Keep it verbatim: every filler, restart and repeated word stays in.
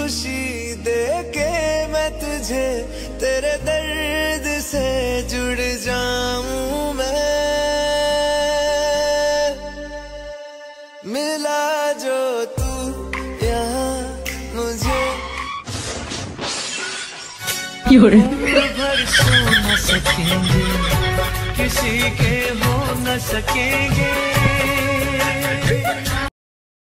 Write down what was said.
खुशी दे के मैं तुझे तेरे दर्द से जुड़ जाऊं मैं। मिला जो तू यहाँ मुझे भर सो न सकेंगे, किसी के हो न सकेंगे।